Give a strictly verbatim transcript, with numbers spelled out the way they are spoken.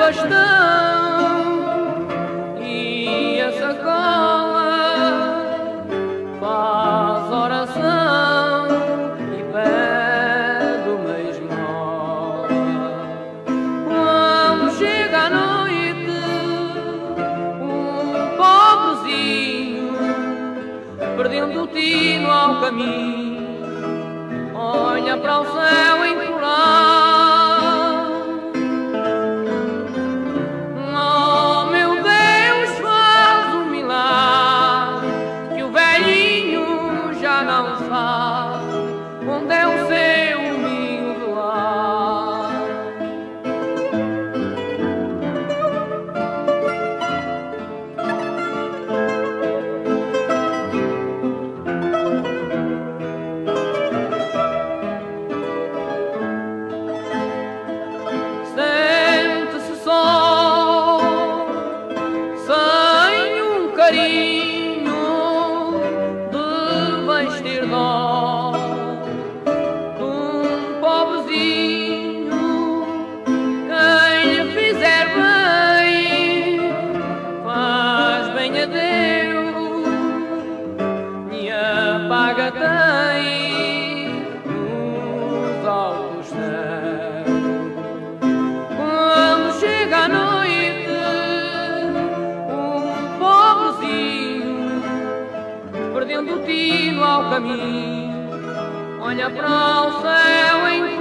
bastão e a sacola faz oração e pede uma esmola. Quando chega a noite, um pobrezinho, perdendo o tino ao caminho, olha para o céu a implorar. Oh, meu Deus, faz um milagre, que o velhinho já não sabe onde é o seu humilde lar. Sente-se só, sem um carinho, deveis ter dó de um pobrezinho. Quem lhe fizer bem, faz bem a Deus, e a paga tem nos altos céus. Quando chega a noite, um pobrezinho, perdendo o tino ao caminho, olha para o céu em